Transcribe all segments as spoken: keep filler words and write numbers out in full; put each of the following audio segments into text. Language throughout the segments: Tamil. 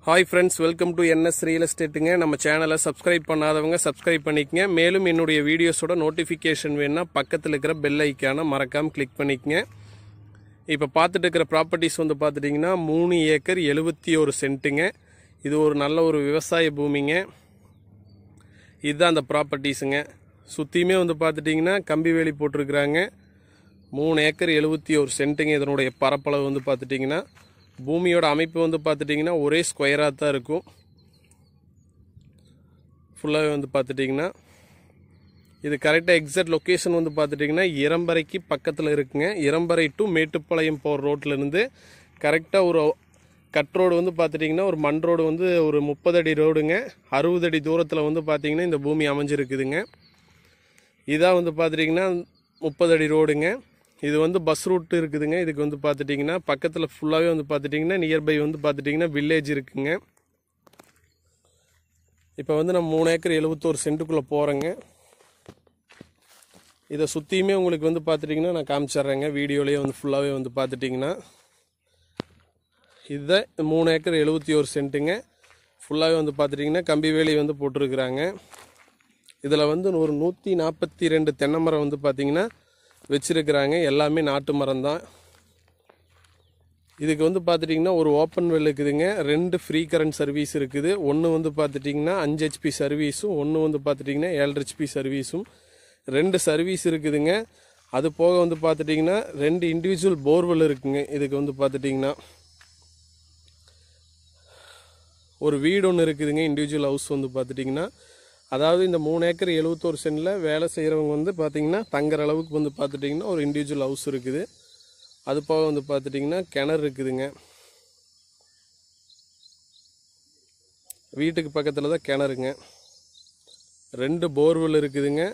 Hi friends, welcome to N S Real Estate. நம்ம சேனலை சப்ஸ்கிரைப் பண்ணாதவங்க சப்ஸ்கிரைப் பண்ணிக்கங்க. மேலும் என்னுடைய வீடியோஸோட நோட்டிஃபிகேஷன் வேணும்னா பக்கத்துல இருக்கிற பெல் ஐகானை மறக்காம கிளிக் பண்ணிக்கங்க. இப்போ பார்த்துட்டு இருக்கிற ப்ராப்பர்ட்டிஸ் வந்து பார்த்துட்டீங்கன்னா மூணு ஏக்கர் எழுபத்தி ஒரு சென்ட்டுங்க. இது ஒரு நல்ல ஒரு விவசாய பூமிங்க. இதுதான் அந்த ப்ராப்பர்ட்டிஸுங்க. சுற்றியுமே வந்து பார்த்துட்டிங்கன்னா கம்பி வேலி போட்டிருக்கிறாங்க. மூணு ஏக்கர் எழுபத்தி ஒரு சென்ட்டுங்க. இதனுடைய பரப்பளவு வந்து பார்த்துட்டிங்கன்னா பூமியோட அமைப்பு வந்து பார்த்துட்டிங்கன்னா ஒரே ஸ்கொயராக தான் இருக்கும். ஃபுல்லாகவே வந்து பார்த்துட்டிங்கன்னா இது கரெக்டாக எக்ஸாக்ட் லொக்கேஷன் வந்து பார்த்துட்டிங்கன்னா இரம்பரைக்கு பக்கத்தில் இருக்குங்க. இரம்பரை டு மேட்டுப்பாளையம் போகிற ரோட்லேருந்து கரெக்டாக ஒரு கட் ரோடு வந்து பார்த்துட்டிங்கன்னா ஒரு மண் ரோடு வந்து ஒரு முப்பது அடி ரோடுங்க. அறுபது அடி தூரத்தில் வந்து பார்த்திங்கன்னா இந்த பூமி அமைஞ்சிருக்குதுங்க. இதான் வந்து பார்த்துட்டிங்கன்னா முப்பது அடி ரோடுங்க. இது வந்து பஸ் ரூட் இருக்குதுங்க. இதுக்கு வந்து பார்த்துட்டிங்கன்னா பக்கத்தில் ஃபுல்லாகவே வந்து பார்த்துட்டிங்கன்னா நியர்பை வந்து பார்த்துட்டிங்கன்னா வில்லேஜ் இருக்குங்க. இப்போ வந்து நம்ம மூணு ஏக்கர் எழுபத்தோரு சென்ட்டுக்குள்ளே போகிறேங்க. இதை சுற்றியுமே உங்களுக்கு வந்து பார்த்துட்டிங்கன்னா நான் காமிச்சிட்றேங்க. வீடியோலேயே வந்து ஃபுல்லாகவே வந்து பார்த்துட்டிங்கன்னா இதுதான் மூணு ஏக்கர் எழுபத்தி ஒரு சென்ட்டுங்க. ஃபுல்லாகவே வந்து பார்த்துட்டிங்கன்னா கம்பி வேலி வந்து போட்டிருக்கிறாங்க. இதில் வந்து ஒரு நூற்றி நாற்பத்தி ரெண்டு தென்னை மரம் வந்து பார்த்திங்கன்னா வச்சிருக்கிறாங்க. எல்லாமே நாட்டு மரம் தான். இதுக்கு வந்து பார்த்துட்டிங்கன்னா ஒரு ஓப்பன் வெல் இருக்குதுங்க. ரெண்டு ஃப்ரீ கரண்ட் சர்வீஸ் இருக்குது. ஒன்று வந்து பார்த்துட்டிங்கன்னா அஞ்சு ஹெச்பி சர்வீஸும் ஒன்று வந்து பார்த்துட்டிங்கன்னா ஏழு ஹெச்பி சர்வீஸும் ரெண்டு சர்வீஸ் இருக்குதுங்க. அது போக வந்து பார்த்துட்டிங்கன்னா ரெண்டு இண்டிவிஜுவல் போர்வெல் இருக்குங்க. இதுக்கு வந்து பார்த்துட்டிங்கன்னா ஒரு வீடு ஒன்று இருக்குதுங்க. இண்டிவிஜுவல் ஹவுஸ் வந்து பார்த்துட்டிங்கன்னா அதாவது இந்த மூணு ஏக்கர் எழுபத்தோரு சென்டில் வேலை செய்கிறவங்க வந்து பார்த்திங்கன்னா தங்குற அளவுக்கு வந்து பார்த்துட்டிங்கன்னா ஒரு இண்டிவிஜுவல் ஹவுஸ் இருக்குது. அது போக வந்து பார்த்துட்டிங்கன்னா கிணறு இருக்குதுங்க. வீட்டுக்கு பக்கத்தில் தான் கிணறுங்க. ரெண்டு போர்வெல் இருக்குதுங்க.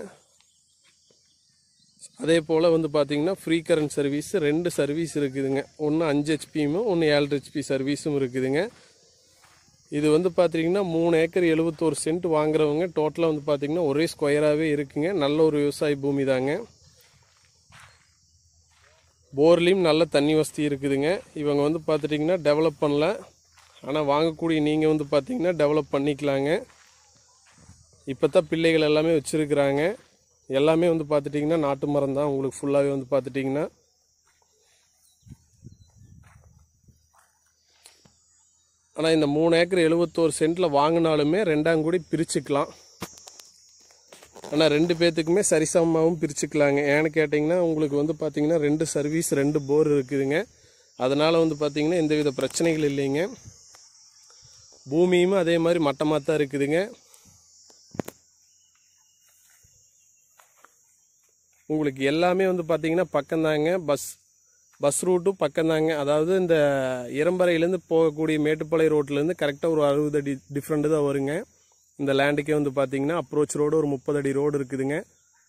அதே போல் வந்து பார்த்திங்கன்னா ஃப்ரீ கரண்ட் சர்வீஸ் ரெண்டு சர்வீஸ் இருக்குதுங்க. ஒன்று அஞ்சு ஹெச்பியும் ஒன்று ஏழு ஹெச்பி சர்வீஸும் இருக்குதுங்க. இது வந்து பார்த்திங்கன்னா மூணு ஏக்கர் எழுபத்தோரு சென்ட் வாங்குறவங்க டோட்டலாக வந்து பார்த்திங்கன்னா ஒரே ஸ்கொயராகவே இருக்குங்க. நல்ல ஒரு விவசாய பூமி தாங்க. போர்லேயும் நல்ல தண்ணி வசதி இருக்குதுங்க. இவங்க வந்து பார்த்துட்டிங்கன்னா டெவலப் பண்ணல. ஆனால் வாங்கக்கூடிய நீங்கள் வந்து பார்த்திங்கன்னா டெவலப் பண்ணிக்கலாங்க. இப்போ தான் பிள்ளைகள் எல்லாமே வச்சுருக்குறாங்க. எல்லாமே வந்து பார்த்துட்டிங்கன்னா நாட்டு மரம் தான். உங்களுக்கு ஃபுல்லாகவே வந்து பார்த்துட்டிங்கன்னா ஆனால் இந்த மூணு ஏக்கர் எழுபத்தோரு சென்ட்டில் வாங்கினாலுமே ரெண்டாம் கூடி பிரிச்சுக்கலாம். ஆனால் ரெண்டு பேர்த்துக்குமே சரிசமமாகவும் பிரிச்சுக்கலாங்க. ஏன்னு கேட்டிங்கன்னா உங்களுக்கு வந்து பார்த்திங்கன்னா ரெண்டு சர்வீஸ் ரெண்டு போர் இருக்குதுங்க. அதனால் வந்து பார்த்திங்கன்னா எந்தவித பிரச்சனைகள் இல்லைங்க. பூமியும் அதே மாதிரி மட்டமாக தான் இருக்குதுங்க. உங்களுக்கு எல்லாமே வந்து பார்த்திங்கன்னா பக்கம்தாங்க. Bus bus ரூட்டும் பக்கம்தாங்க. அதாவது இந்த இரம்பரையிலேருந்து போகக்கூடிய மேட்டுப்பாளையம் ரோட்லேருந்து கரெக்டாக ஒரு அறுபது அடி டிஃப்ரெண்ட்டு தான் வருங்க. இந்த லேண்டுக்கே வந்து பார்த்திங்கன்னா அப்ரோச் ரோடு ஒரு முப்பது அடி ரோடு இருக்குதுங்க.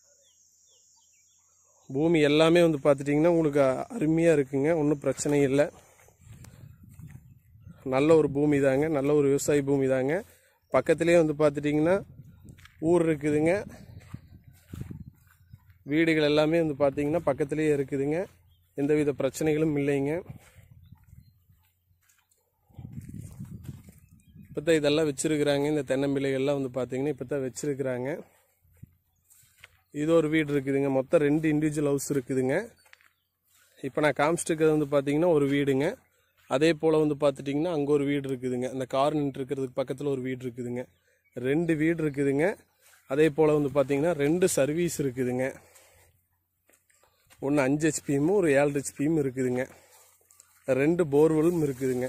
பூமி எல்லாமே வந்து பார்த்துட்டிங்கன்னா உங்களுக்கு அருமையாக இருக்குங்க. ஒன்றும் பிரச்சனை இல்லை. நல்ல ஒரு பூமி தாங்க. நல்ல ஒரு விவசாய பூமி தாங்க. பக்கத்துலேயே வந்து பார்த்துட்டிங்கன்னா ஊர் இருக்குதுங்க. வீடுகள் எல்லாமே வந்து பார்த்திங்கன்னா பக்கத்துலேயே இருக்குதுங்க. எந்தவித பிரச்சனைகளும் இல்லைங்க. இப்போ தான் இதெல்லாம் வச்சுருக்குறாங்க. இந்த தென்னம்பிள்ளைகள்லாம் வந்து பார்த்திங்கன்னா இப்போ தான் வச்சுருக்குறாங்க. இது ஒரு வீடு இருக்குதுங்க. மொத்தம் ரெண்டு இண்டிவிஜுவல் ஹவுஸ் இருக்குதுங்க. இப்போ நான் காமிச்சிட்டு வந்து பார்த்திங்கன்னா ஒரு வீடுங்க. அதே போல் வந்து பார்த்துட்டிங்கன்னா அங்கே ஒரு வீடு இருக்குதுங்க. அந்த கார் நின்று இருக்கிறதுக்கு பக்கத்தில் ஒரு வீடு இருக்குதுங்க. ரெண்டு வீடு இருக்குதுங்க. அதே போல் வந்து பார்த்திங்கன்னா ரெண்டு சர்வீஸ் இருக்குதுங்க. ஒன்று அஞ்சு ஹெச்பியும் ஒரு ஏழு ஹெச்பியும் இருக்குதுங்க. ரெண்டு போர்வெலும் இருக்குதுங்க.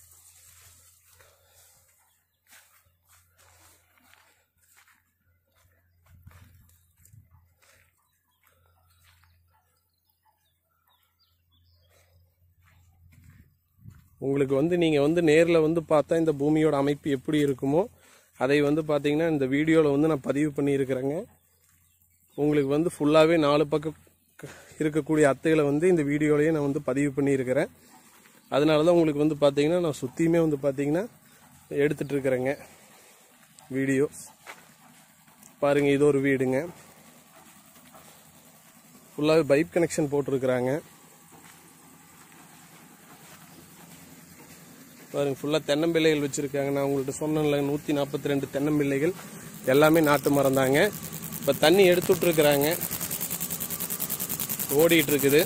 உங்களுக்கு வந்து நீங்கள் வந்து நேரில் வந்து பார்த்தா இந்த பூமியோட அமைப்பு எப்படி இருக்குமோ அதை வந்து பார்த்திங்கன்னா இந்த வீடியோவில் வந்து நான் பதிவு பண்ணியிருக்கிறேங்க. உங்களுக்கு வந்து ஃபுல்லாகவே நாலு பக்கம் இருக்கக்கூடிய அத்தைகளை வந்து இந்த வீடியோலேயே நான் வந்து பதிவு பண்ணியிருக்கிறேன். அதனால தான் உங்களுக்கு வந்து பார்த்திங்கன்னா நான் சுற்றியுமே வந்து பார்த்திங்கன்னா எடுத்துகிட்ருக்கிறேங்க வீடியோ. பாருங்கள், இது ஒரு வீடுங்க. ஃபுல்லாகவே பைப் கனெக்ஷன் போட்டிருக்கிறாங்க. பாருங்க ஃபுல்லாக தென்னம்பிள்ளைகள் வச்சுருக்காங்க. நான் உங்கள்கிட்ட சொன்னேன்ல நூற்றி நாற்பத்தி ரெண்டு தென்னம்பிள்ளைகள் எல்லாமே நாட்டு மரம் தாங்க. இப்போ தண்ணி எடுத்து விட்ருக்குறாங்க, ஓடிட்டு இருக்குது.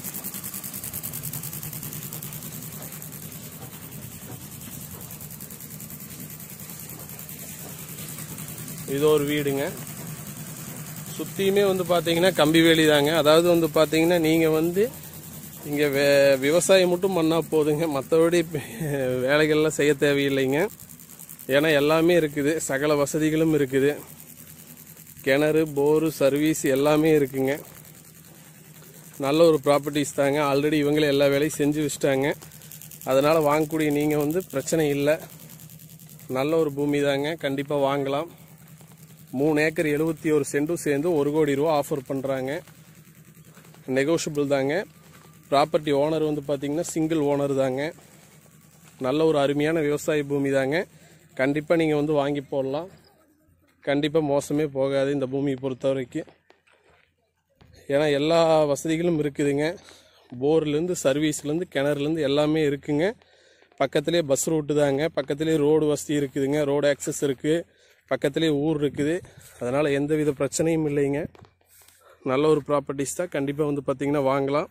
இது ஒரு வீடுங்க. சுற்றியுமே வந்து பார்த்தீங்கன்னா கம்பி வேலி தாங்க. அதாவது வந்து பார்த்தீங்கன்னா நீங்கள் வந்து இங்கே வே விவசாயம் மட்டும் பண்ணால் போதுங்க, மற்றபடி வேலைகள்லாம் செய்ய தேவையில்லைங்க. ஏன்னா எல்லாமே இருக்குது, சகல வசதிகளும் இருக்குது. கிணறு, போரு, சர்வீஸ் எல்லாமே இருக்குங்க. நல்ல ஒரு ப்ராப்பர்ட்டிஸ் தாங்க. ஆல்ரெடி இவங்களே எல்லா வேலையும் செஞ்சு வச்சுட்டாங்க. அதனால் வாங்கக்கூடிய நீங்கள் வந்து பிரச்சனை இல்லை. நல்ல ஒரு பூமி தாங்க, கண்டிப்பாக வாங்கலாம். மூணு ஏக்கர் எழுபத்தி ஒரு சென்டும் சேர்ந்து ஒரு கோடி ரூபா ஆஃபர் பண்ணுறாங்க. நெகோஷியபிள் தாங்க. ப்ராப்பர்ட்டி ஓனர் வந்து பார்த்திங்கன்னா சிங்கிள் ஓனர் தாங்க. நல்ல ஒரு அருமையான விவசாய பூமி தாங்க. கண்டிப்பாக நீங்கள் வந்து வாங்கி போடலாம். கண்டிப்பாக மோசமே போகாது இந்த பூமியை பொறுத்த வரைக்கும். ஏன்னா எல்லா வசதிகளும் இருக்குதுங்க. போர்லேருந்து சர்வீஸ்லேருந்து கிணறுலேருந்து எல்லாமே இருக்குங்க. பக்கத்துலேயே பஸ் ரூட்டு தாங்க. பக்கத்துலேயே ரோடு வசதி இருக்குதுங்க, ரோடு ஆக்சஸ் இருக்குது, பக்கத்துலேயே ஊர் இருக்குது. அதனால் எந்த வித பிரச்சனையும் இல்லைங்க. நல்ல ஒரு ப்ராப்பர்ட்டிஸ் தான், கண்டிப்பாக வந்து பார்த்திங்கன்னா வாங்கலாம்.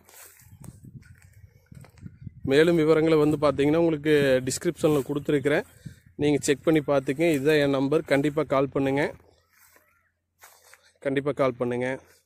மேலும் விவரங்களை வந்து பார்த்திங்கன்னா உங்களுக்கு டிஸ்கிரிப்ஷனில் கொடுத்துருக்குறேன், நீங்கள் செக் பண்ணி பார்த்துங்க. இதுதான் என் நம்பர். கண்டிப்பாக கால் பண்ணுங்கள், கண்டிப்பாக கால் பண்ணுங்கள்.